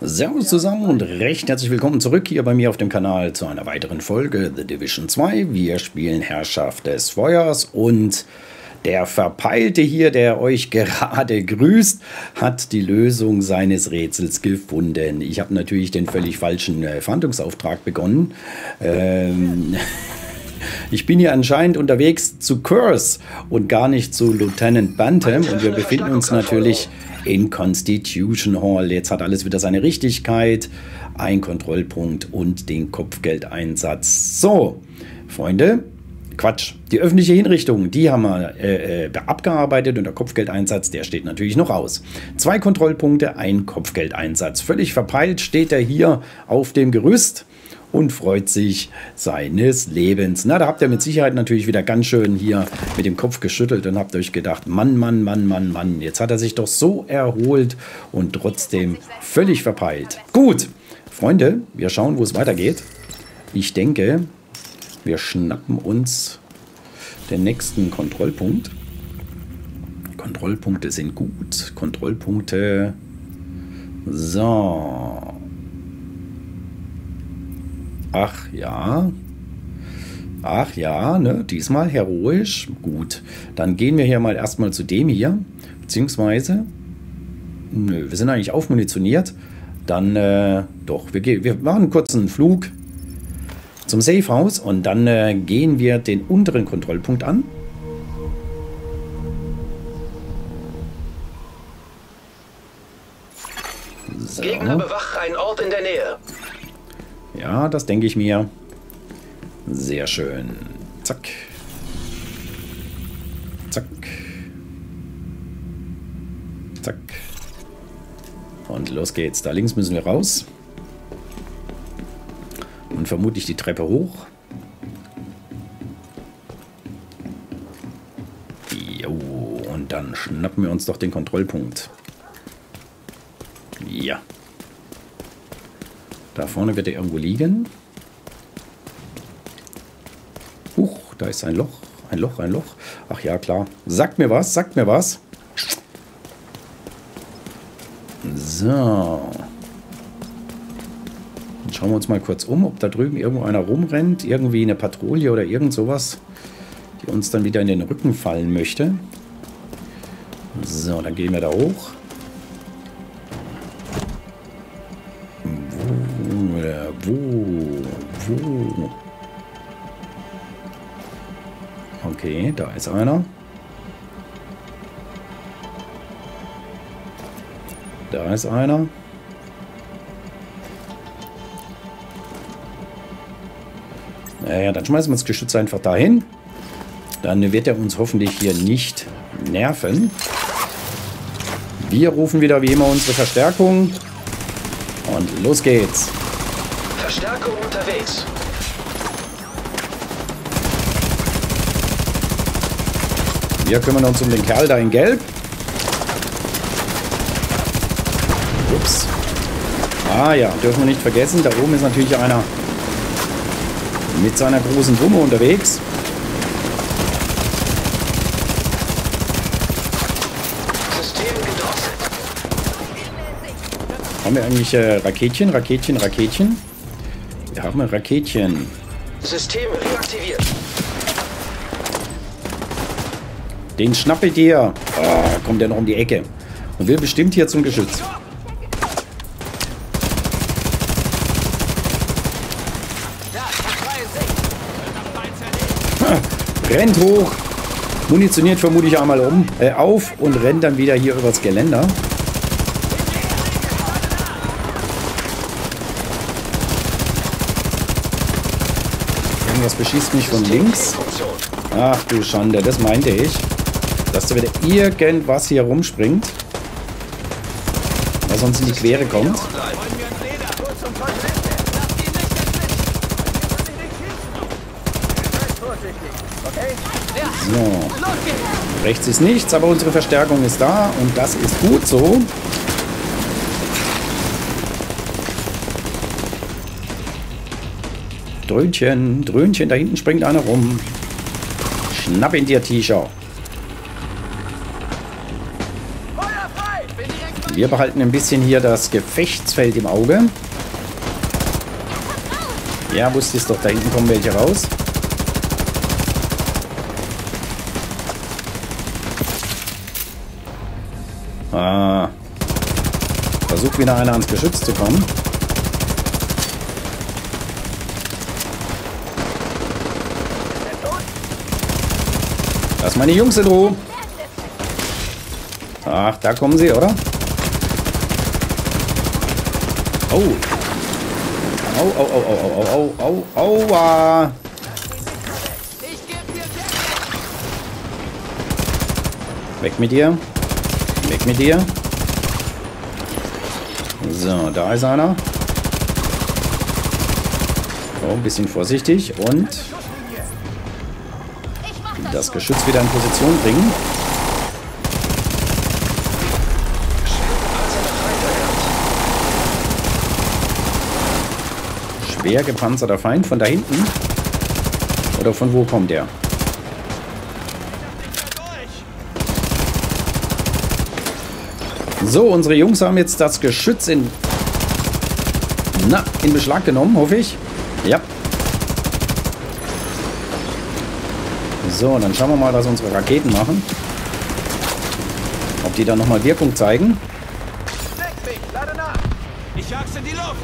Servus zusammen und recht herzlich willkommen zurück hier bei mir auf dem Kanal zu einer weiteren Folge The Division 2. Wir spielen Herrschaft des Feuers und der Verpeilte hier, der euch gerade grüßt, hat die Lösung seines Rätsels gefunden. Ich habe natürlich den völlig falschen Fahndungsauftrag begonnen. Ich bin hier anscheinend unterwegs zu Curse und gar nicht zu Lieutenant Bantam und wir befinden uns natürlich in Constitution Hall. Jetzt hat alles wieder seine Richtigkeit, ein Kontrollpunkt und den Kopfgeldeinsatz. So, Freunde, Quatsch, die öffentliche Hinrichtung, die haben wir abgearbeitet und der Kopfgeldeinsatz, der steht natürlich noch aus. 2 Kontrollpunkte, ein Kopfgeldeinsatz. Völlig verpeilt steht er hier auf dem Gerüst und freut sich seines Lebens. Na, da habt ihr mit Sicherheit natürlich wieder ganz schön hier mit dem Kopf geschüttelt und habt euch gedacht, Mann, Mann, Mann, Mann, Mann, jetzt hat er sich doch so erholt und trotzdem völlig verpeilt. Gut, Freunde, wir schauen, wo es weitergeht. Ich denke, wir schnappen uns den nächsten Kontrollpunkt. Kontrollpunkte sind gut. Kontrollpunkte. So. Ach ja, ne? Diesmal heroisch. Gut, dann gehen wir hier mal erstmal zu dem hier. Beziehungsweise, nö, wir sind eigentlich aufmunitioniert. Dann, doch, wir machen einen kurzen Flug zum Safehouse und dann gehen wir den unteren Kontrollpunkt an. So. Gegner bewacht einen Ort in der Nähe. Ja, das denke ich mir. Sehr schön. Zack. Zack. Zack. Und los geht's. Da links müssen wir raus. Und vermutlich die Treppe hoch. Jo, und dann schnappen wir uns doch den Kontrollpunkt. Ja. Da vorne wird er irgendwo liegen. Huch, da ist ein Loch. Ein Loch, ein Loch. Ach ja, klar. Sagt mir was, sagt mir was. So. Dann schauen wir uns mal kurz um, ob da drüben irgendwo einer rumrennt. Irgendwie eine Patrouille oder irgend sowas, die uns dann wieder in den Rücken fallen möchte. So, dann gehen wir da hoch. Wo? Okay, da ist einer. Da ist einer. Naja, dann schmeißen wir das Geschütz einfach dahin. Dann wird er uns hoffentlich hier nicht nerven. Wir rufen wieder wie immer unsere Verstärkung. Und los geht's. Verstärkung unterwegs. Wir kümmern uns um den Kerl da in Gelb. Ups. Ah ja, dürfen wir nicht vergessen, da oben ist natürlich einer mit seiner großen Wumme unterwegs. System gedrosselt. Haben wir eigentlich Raketchen? Wir haben ein Raketchen. System reaktiviert. Den schnappe dir. Oh, kommt der noch um die Ecke. Und will bestimmt hier zum Geschütz. Rennt hoch. Munitioniert vermutlich einmal auf und rennt dann wieder hier übers Geländer. Das beschießt mich von links. Ach du Schande, das meinte ich. Dass da wieder irgendwas hier rumspringt. Was sonst in die Quere kommt. So. Rechts ist nichts, aber unsere Verstärkung ist da und das ist gut so. Dröhnchen, Dröhnchen, da hinten springt einer rum. Schnapp ihn dir, T-Shirt. Wir behalten ein bisschen hier das Gefechtsfeld im Auge. Ja, wusstest doch, da hinten kommen welche raus. Ah. Versucht wieder einer ans Geschütz zu kommen. Lass meine Jungs in Ruhe. Ach, da kommen sie, oder? Oh. Au, au, au, au, au, au, au, au, aua. Weg mit dir. Weg mit dir. So, da ist einer. Oh, ein bisschen vorsichtig und das Geschütz wieder in Position bringen. Schwer gepanzerter Feind von da hinten. Oder von wo kommt der? So, unsere Jungs haben jetzt das Geschütz in Beschlag genommen, hoffe ich. Ja. So, dann schauen wir mal, was unsere Raketen machen. Ob die dann nochmal Wirkung zeigen. Ich jag's in die Luft.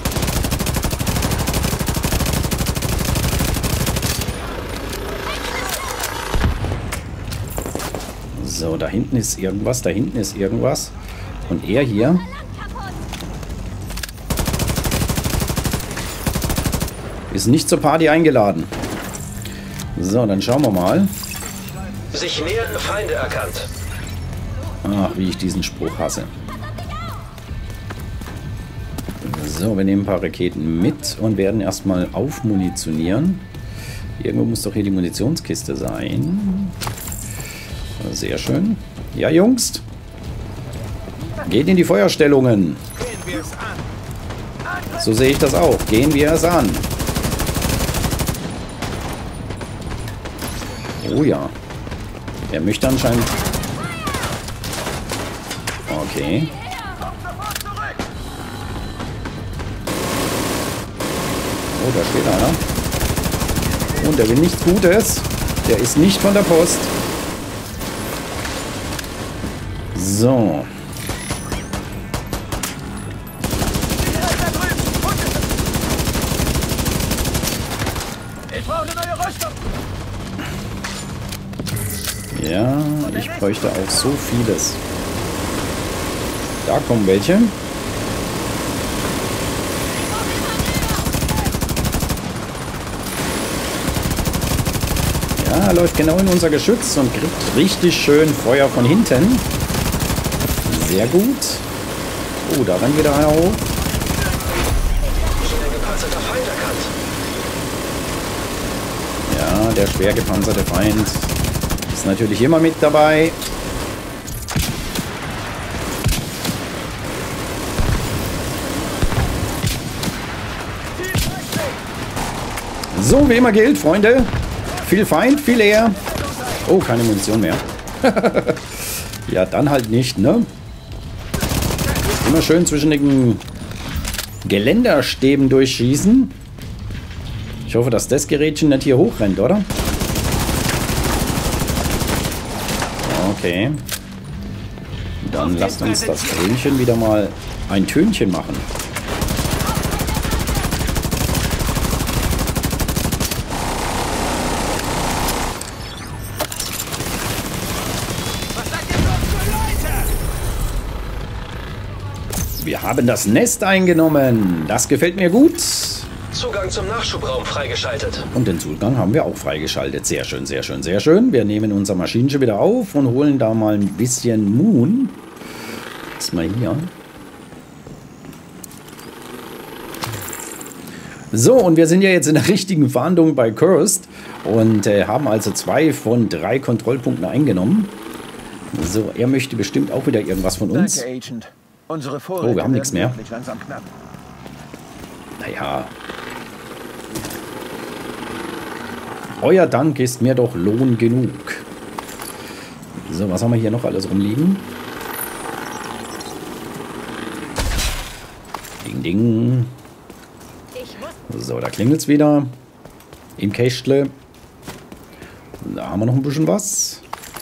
So, da hinten ist irgendwas, da hinten ist irgendwas. Und er hier ist nicht zur Party eingeladen. So, dann schauen wir mal. Sich nähernde Feinde erkannt. Ach, wie ich diesen Spruch hasse. So, wir nehmen ein paar Raketen mit und werden erstmal aufmunitionieren. Irgendwo muss doch hier die Munitionskiste sein. Sehr schön. Ja, Jungs. Geht in die Feuerstellungen. So sehe ich das auch. Gehen wir es an. Oh ja. Er möchte anscheinend... Okay. Oh, da steht einer. Und der will nichts Gutes. Der ist nicht von der Post. So. Ja, ich bräuchte auch so vieles. Da kommen welche. Ja, er läuft genau in unser Geschütz und kriegt richtig schön Feuer von hinten. Sehr gut. Oh, da rennt wieder einer hoch. Schwer gepanzerter Feind erkannt. Ja, der schwer gepanzerte Feind ist natürlich immer mit dabei. So, wie immer gilt, Freunde. Viel Feind, viel eher. Oh, keine Munition mehr. Ja, dann halt nicht, ne? Immer schön zwischen den Geländerstäben durchschießen. Ich hoffe, dass das Gerätchen nicht hier hochrennt, oder? Okay. Dann lasst uns das Grünchen wieder mal ein Tönchen machen. Wir haben das Nest eingenommen. Das gefällt mir gut. Zugang zum Nachschubraum freigeschaltet. Und den Zugang haben wir auch freigeschaltet. Sehr schön, sehr schön, sehr schön. Wir nehmen unser Maschinenschiff wieder auf und holen da mal ein bisschen Moon. Erstmal hier. So, und wir sind ja jetzt in der richtigen Fahndung bei Cursed und haben also 2 von 3 Kontrollpunkten eingenommen. So, er möchte bestimmt auch wieder irgendwas von uns. Danke, Agent. Unsere Oh, wir haben nichts mehr. Langsam knapp. Naja. Euer Dank ist mir doch Lohn genug. So, was haben wir hier noch alles rumliegen? Ding, ding. So, da klingelt's wieder. Im Kästle. Da haben wir noch ein bisschen was.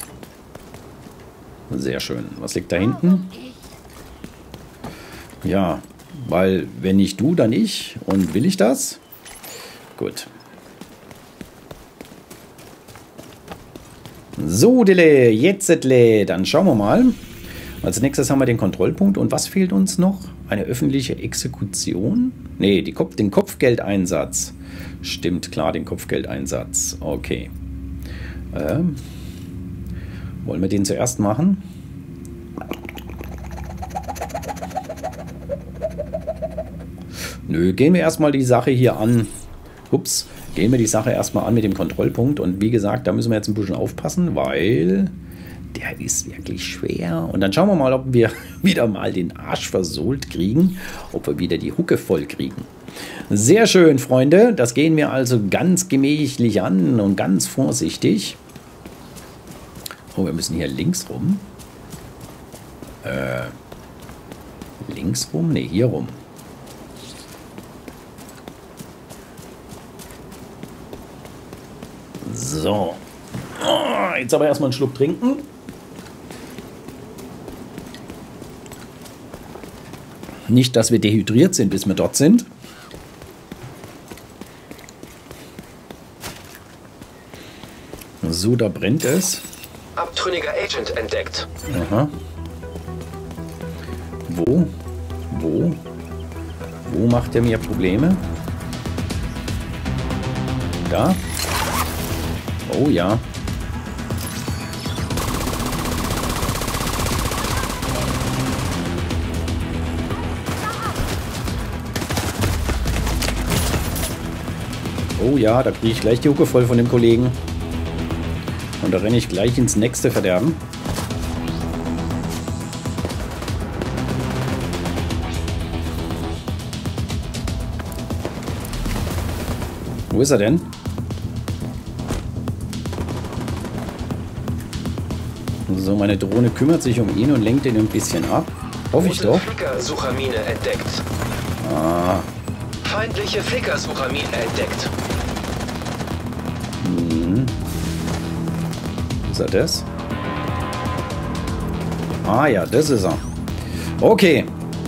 Sehr schön. Was liegt da hinten? Ja, weil wenn nicht du, dann ich. Und will ich das? Gut. So, Dille, jetzt dann schauen wir mal. Als nächstes haben wir den Kontrollpunkt. Und was fehlt uns noch? Eine öffentliche Exekution? Nee, den Kopfgeldeinsatz. Stimmt, klar, den Kopfgeldeinsatz. Okay. Wollen wir den zuerst machen? Nö, gehen wir erstmal die Sache hier an. Ups, gehen wir die Sache erstmal an mit dem Kontrollpunkt. Und wie gesagt, da müssen wir jetzt ein bisschen aufpassen, weil der ist wirklich schwer. Und dann schauen wir mal, ob wir wieder mal den Arsch versohlt kriegen. Ob wir wieder die Hucke voll kriegen. Sehr schön, Freunde. Das gehen wir also ganz gemächlich an und ganz vorsichtig. Oh, wir müssen hier links rum. Links rum? Ne, hier rum. So. Oh, jetzt aber erstmal einen Schluck trinken. Nicht, dass wir dehydriert sind, bis wir dort sind. So, da brennt es. Abtrünniger Agent entdeckt. Aha. Wo? Wo macht er mir Probleme? Da? Oh ja. Oh ja, da kriege ich gleich die Hucke voll von dem Kollegen. Und da renne ich gleich ins nächste Verderben. Wo ist er denn? So, meine Drohne kümmert sich um ihn und lenkt ihn ein bisschen ab. Hoffe ich doch. Flickersuchermine entdeckt. Ah. Feindliche Flickersuchermine entdeckt. Ist er das? Ah ja, das ist er. Okay.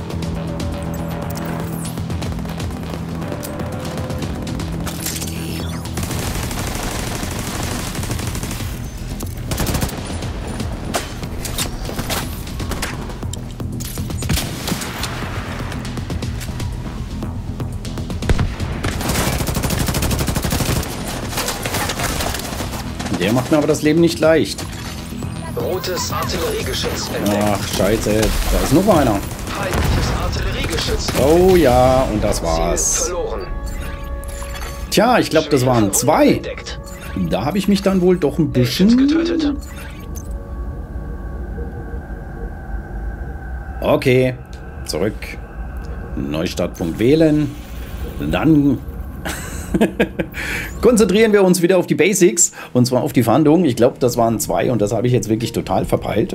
Der macht mir aber das Leben nicht leicht. Rotes Artilleriegeschütz entdeckt. Ach, scheiße. Da ist noch einer. Feindliches Artilleriegeschütz. Oh ja, und das war's. Ziel verloren. Tja, ich glaube, das waren 2. Entdeckt. Da habe ich mich dann wohl doch ein bisschen... Getötet. Okay, zurück. Neustartpunkt wählen. Dann konzentrieren wir uns wieder auf die Basics. Und zwar auf die Fahndung. Ich glaube, das waren 2 und das habe ich jetzt wirklich total verpeilt.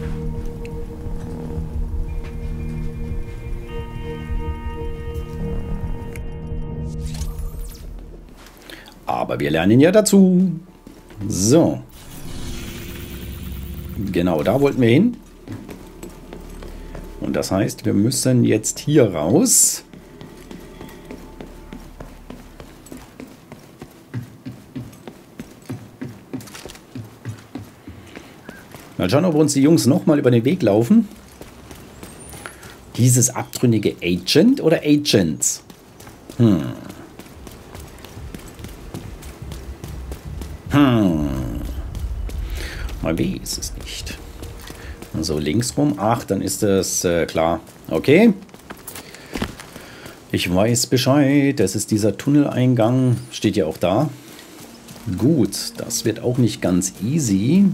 Aber wir lernen ja dazu. So. Genau, da wollten wir hin. Und das heißt, wir müssen jetzt hier raus. Mal schauen, ob uns die Jungs nochmal über den Weg laufen. Dieses abtrünnige Agent oder Agents? Mal weiß es nicht. So, links rum. Ach, dann ist das klar. Okay. Ich weiß Bescheid. Das ist dieser Tunneleingang. Steht ja auch da. Gut, das wird auch nicht ganz easy.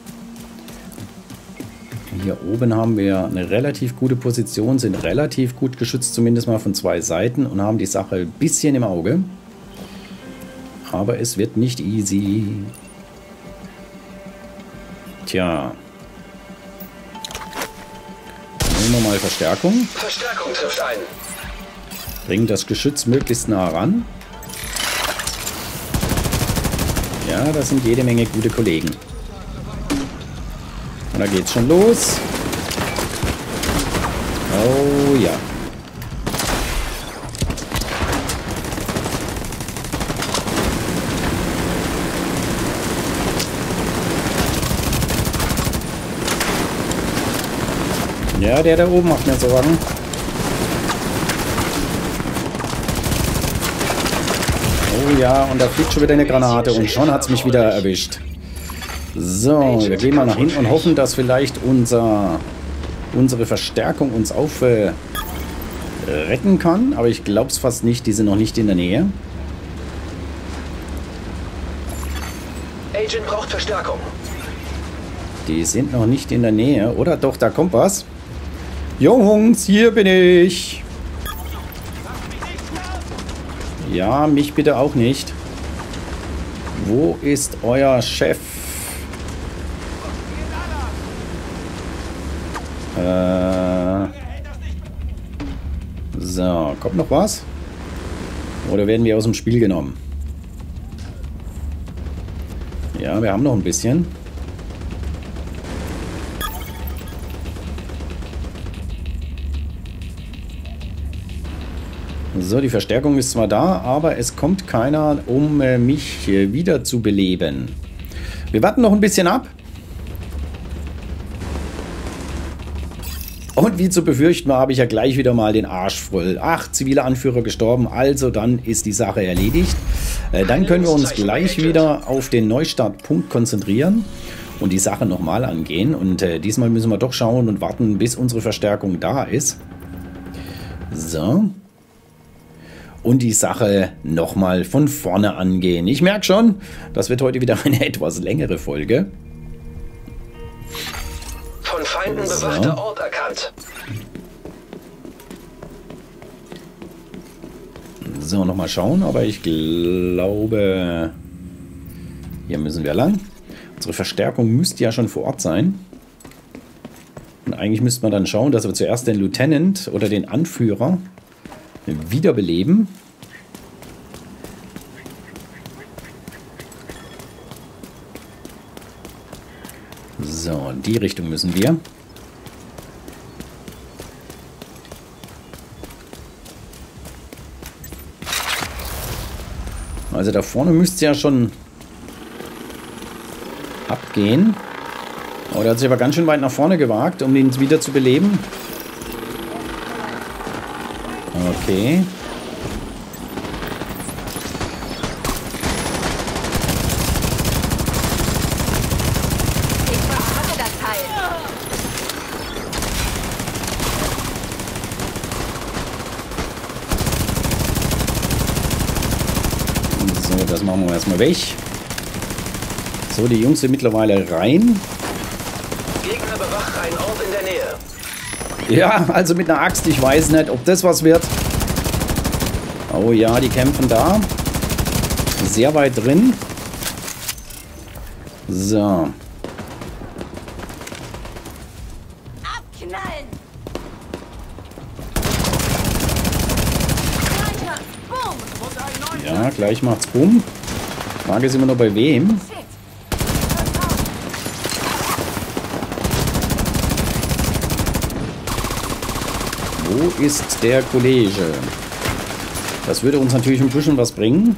Hier oben haben wir eine relativ gute Position, sind relativ gut geschützt, zumindest mal von 2 Seiten und haben die Sache ein bisschen im Auge. Aber es wird nicht easy. Tja. Nehmen wir mal Verstärkung. Verstärkung trifft ein. Bringen das Geschütz möglichst nah ran. Ja, das sind jede Menge gute Kollegen. Und da geht's schon los. Oh ja. Ja, der da oben macht mir Sorgen. Oh ja, und da fliegt schon wieder eine Granate und schon hat es mich wieder erwischt. So, wir gehen mal nach hinten und hoffen, dass vielleicht unsere Verstärkung uns retten kann. Aber ich glaube es fast nicht, die sind noch nicht in der Nähe. Agent braucht Verstärkung. Die sind noch nicht in der Nähe. Oder doch, da kommt was. Jungs, hier bin ich. Ja, mich bitte auch nicht. Wo ist euer Chef? So, kommt noch was? Oder werden wir aus dem Spiel genommen? Ja, wir haben noch ein bisschen. So, die Verstärkung ist zwar da, aber es kommt keiner, um mich wieder zu beleben. Wir warten noch ein bisschen ab. Und wie zu befürchten war, habe ich ja gleich wieder mal den Arsch voll. 8 zivile Anführer gestorben, also dann ist die Sache erledigt. Dann können wir uns gleich wieder auf den Neustartpunkt konzentrieren und die Sache nochmal angehen. Und diesmal müssen wir doch schauen und warten, bis unsere Verstärkung da ist. So. Und die Sache nochmal von vorne angehen. Ich merke schon, das wird heute wieder eine etwas längere Folge. Von Feinden bewachter Ort erkannt. So, nochmal schauen, aber ich glaube, hier müssen wir lang. Unsere Verstärkung müsste ja schon vor Ort sein. Und eigentlich müsste man dann schauen, dass wir zuerst den Lieutenant oder den Anführer wiederbeleben. So, in die Richtung müssen wir. Also da vorne müsste es ja schon abgehen. Aber der hat sich aber ganz schön weit nach vorne gewagt, um ihn wieder zu beleben. Okay. Ich verhafte das Teil. So, das machen wir erstmal weg. So, die Jungs sind mittlerweile rein. Gegner bewacht einen Ort in der Nähe. Ja, also mit einer Axt, ich weiß nicht, ob das was wird. Oh ja, die kämpfen da. Sehr weit drin. So. Abknallen. Weiter. Boom. Ja, gleich macht's Bumm. Frage ist immer noch bei wem. Wo ist der Kollege? Das würde uns natürlich ein bisschen was bringen.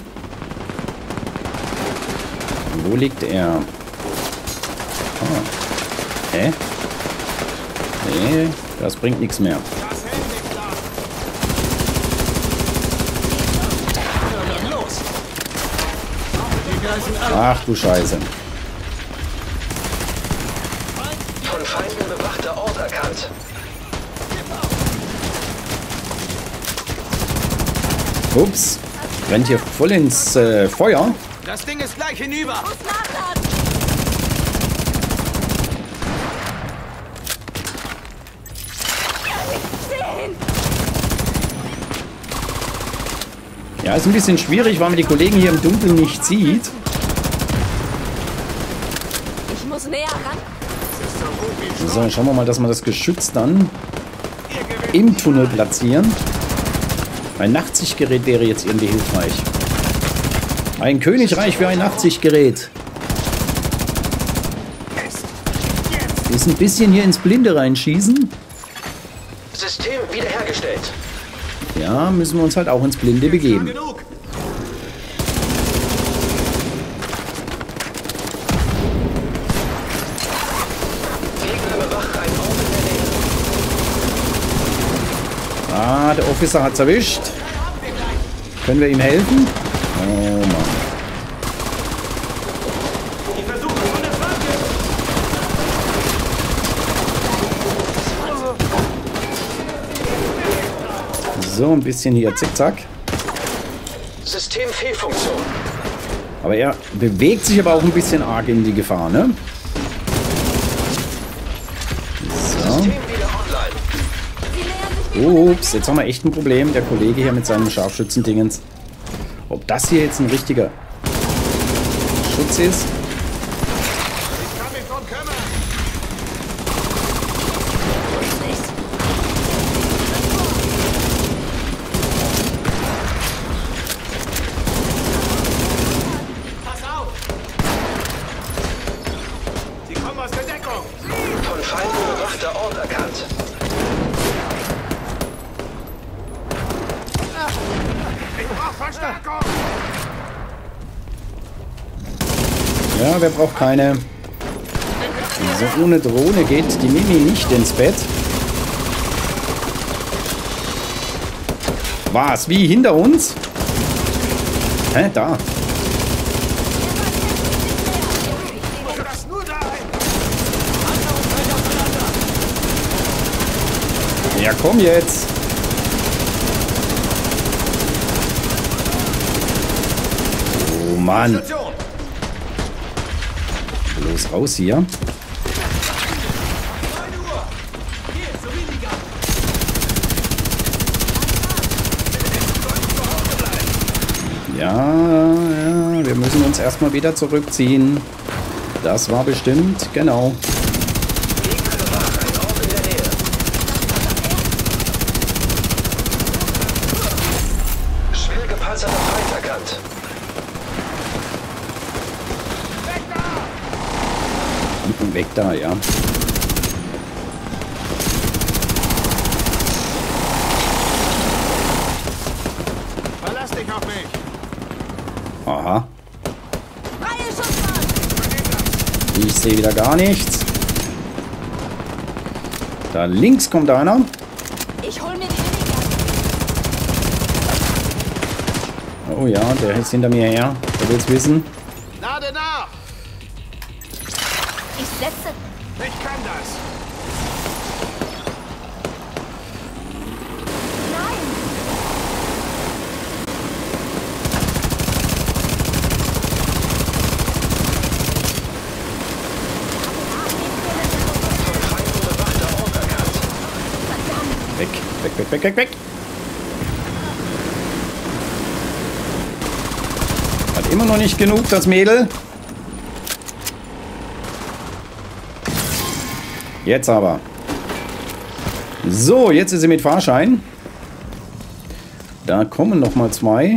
Wo liegt er? Ah. Hä? Nee, das bringt nichts mehr. Ach du Scheiße. Von Feinden bewachter Ort erkannt. Ups. Rennt hier voll ins Feuer. Das Ding ist gleich hinüber. Muss nachladen. Ja, ist ein bisschen schwierig, weil man die Kollegen hier im Dunkeln nicht sieht. Ich muss näher ran. So, schauen wir mal, dass wir das Geschütz dann im Tunnel platzieren. Ein Nachtsichtgerät wäre jetzt irgendwie hilfreich. Ein Königreich für ein Nachtsichtgerät. Ist ein bisschen hier ins Blinde reinschießen. System wiederhergestellt. Ja, müssen wir uns halt auch ins Blinde begeben. Genug. Gegner bewacht ein Ort in der Nähe. Ah, der Officer hat's erwischt. Können wir ihm helfen? Oh Mann. Die Versuche von der Flanke. So, ein bisschen hier zickzack. Systemfehlfunktion. Aber er bewegt sich aber auch ein bisschen arg in die Gefahr, ne? System wieder online. Ups, jetzt haben wir echt ein Problem. Der Kollege hier mit seinem Scharfschützendingens. Ob das hier jetzt ein richtiger Schutz ist? Ich kann mich drum kümmern. Pass auf. Sie kommen aus der Deckung. Von Feinden bewachter Ort erkannt. Ich brauche Verstärkung. Ja, wer braucht keine? So ohne Drohne geht die Mimi nicht ins Bett. Was? Wie? Hinter uns? Hä? Da. Das nur da ein. Ja, komm jetzt. Oh Mann. Los raus hier. Ja, wir müssen uns erstmal wieder zurückziehen. Das war bestimmt, genau. Gegner bewacht ein Ort in der Nähe. Schwer gepanzerter Feind erkannt. Weg da, ja. Verlass dich auf mich. Aha. Freie Schussbahn! Ich sehe wieder gar nichts. Da links kommt einer. Ich hol mir die Minigun. Oh ja, der ist hinter mir her. Der will's wissen. Lade nach. Ich setze... Ich kann das. Nein! Von Feinden bewachter Ort erkannt. Verdammt! Weg, weg, weg, weg, weg, weg. Hat immer noch nicht genug, das Mädel. Jetzt aber. So, jetzt ist sie mit Fahrschein. Da kommen noch mal zwei.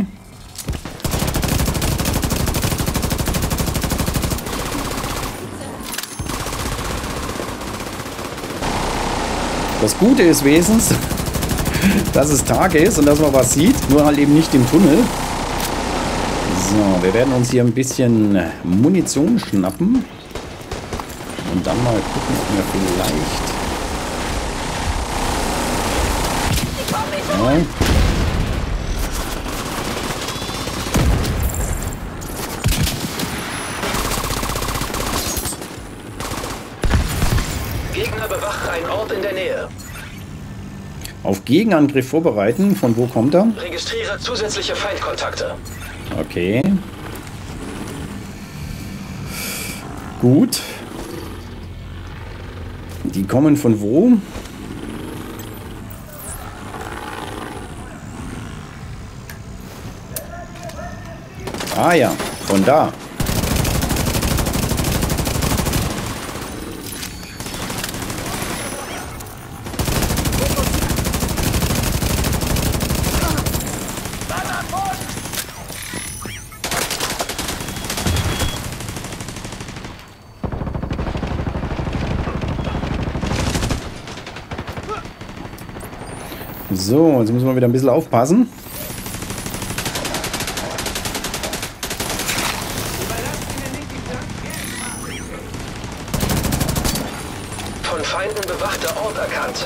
Das Gute ist wesens, dass es Tag ist und dass man was sieht, nur halt eben nicht im Tunnel. So, wir werden uns hier ein bisschen Munition schnappen. Und dann mal gucken, ob wir vielleicht... Ich komm nicht Ja, Gegner bewacht ein Ort in der Nähe. auf Gegenangriff vorbereiten. Von wo kommt er? Registriere zusätzliche Feindkontakte. Okay. Gut. Die kommen von wo? Ah ja, von da. So, jetzt müssen wir wieder ein bisschen aufpassen. Von Feinden bewachter Ort erkannt.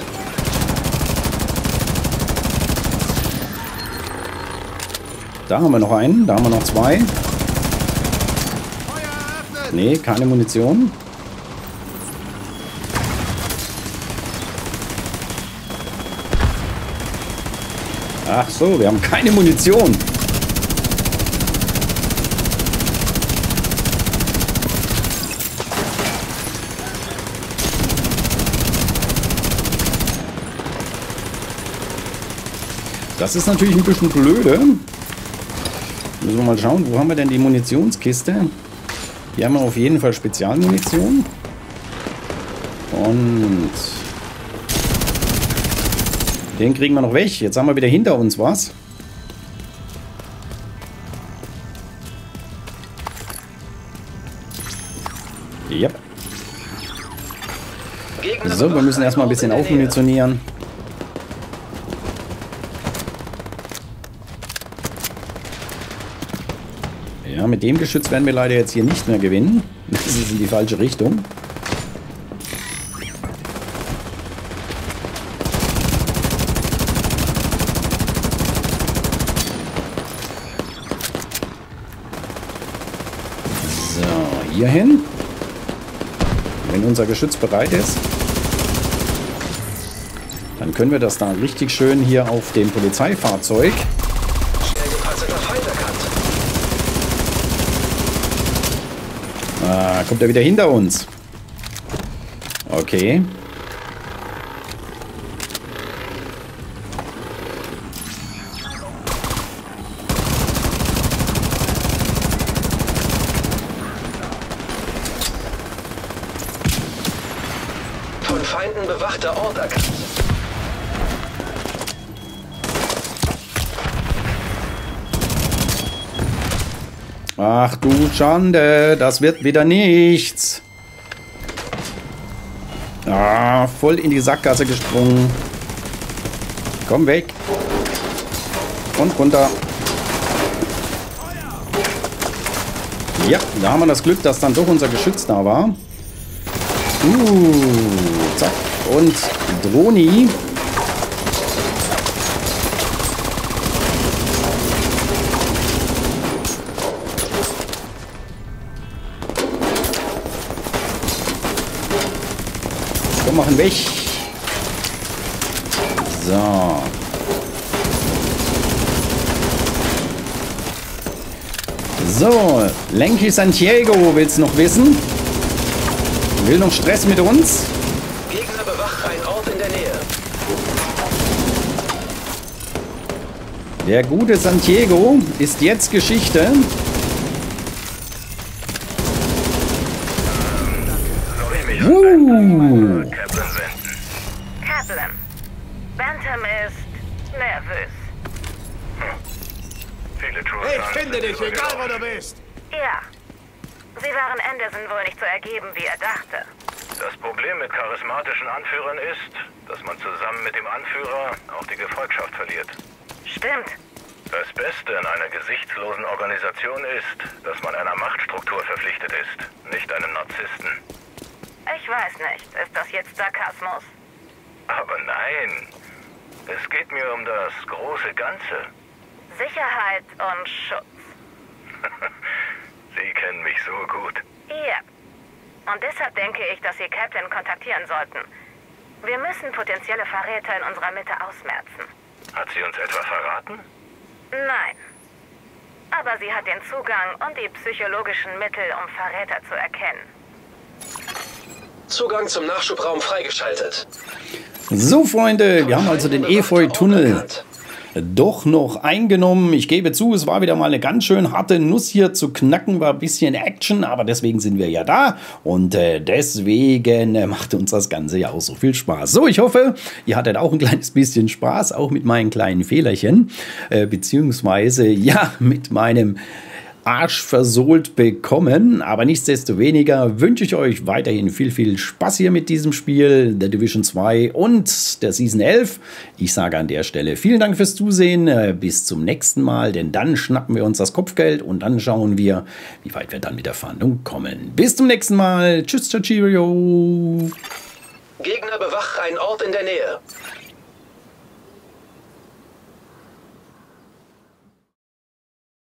Da haben wir noch einen, da haben wir noch zwei. Feuer eröffnet! Nee, keine Munition. Ach so, wir haben keine Munition. Das ist natürlich ein bisschen blöde. Müssen wir mal schauen, wo haben wir denn die Munitionskiste? Hier haben wir auf jeden Fall Spezialmunition. Und den kriegen wir noch weg. Jetzt haben wir wieder hinter uns was. Yep. So, wir müssen erstmal ein bisschen aufmunitionieren. Ja, mit dem Geschütz werden wir leider jetzt hier nicht mehr gewinnen. Das ist in die falsche Richtung. So, hier hin. Wenn unser Geschütz bereit ist, dann können wir das da richtig schön hier auf dem Polizeifahrzeug. Schnell gepanzerter Feind erkannt. Ah, kommt er wieder hinter uns. Okay. Von Feinden bewachter Ort erkannt. Ach du Schande, das wird wieder nichts. Ah, voll in die Sackgasse gesprungen. Komm weg. Und runter. Ja, da haben wir das Glück, dass dann doch unser Geschütz da war. Zack. Und Droni. Komm, machen weg. So. So, Lenky Santiago will's noch wissen. Will noch Stress mit uns. Gegner bewacht einen Ort in der Nähe. Der gute Santiago ist jetzt Geschichte. Kaplan. Bantam ist nervös. Ich finde dich, egal wo du bist! Ja. Sie waren Anderson wohl nicht so ergeben, wie er dachte. Das Problem mit charismatischen Anführern ist, dass man zusammen mit dem Anführer auch die Gefolgschaft verliert. Stimmt. Das Beste in einer gesichtslosen Organisation ist, dass man einer Machtstruktur verpflichtet ist, nicht einem Narzissten. Ich weiß nicht. Ist das jetzt Sarkasmus? Aber nein, es geht mir um das große Ganze. Sicherheit und Schutz. Sie kennen mich so gut. Ja. Und deshalb denke ich, dass Sie Kaplan kontaktieren sollten. Wir müssen potenzielle Verräter in unserer Mitte ausmerzen. Hat sie uns etwa verraten? Nein. Aber sie hat den Zugang und die psychologischen Mittel, um Verräter zu erkennen. Zugang zum Nachschubraum freigeschaltet. So, Freunde, wir haben also den Efeu-Tunnel doch noch eingenommen. Ich gebe zu, es war wieder mal eine ganz schön harte Nuss hier zu knacken, war ein bisschen Action, aber deswegen sind wir ja da und deswegen macht uns das Ganze ja auch so viel Spaß. So, ich hoffe, ihr hattet auch ein kleines bisschen Spaß, auch mit meinen kleinen Fehlerchen, beziehungsweise ja, mit meinem arschversohlt bekommen. Aber nichtsdestoweniger wünsche ich euch weiterhin viel Spaß hier mit diesem Spiel, The Division 2 und der Season 11. Ich sage an der Stelle vielen Dank fürs Zusehen. Bis zum nächsten Mal, denn dann schnappen wir uns das Kopfgeld und dann schauen wir, wie weit wir dann mit der Fahndung kommen. Bis zum nächsten Mal. Tschüss, ciao, cheerio. Gegner bewacht einen Ort in der Nähe.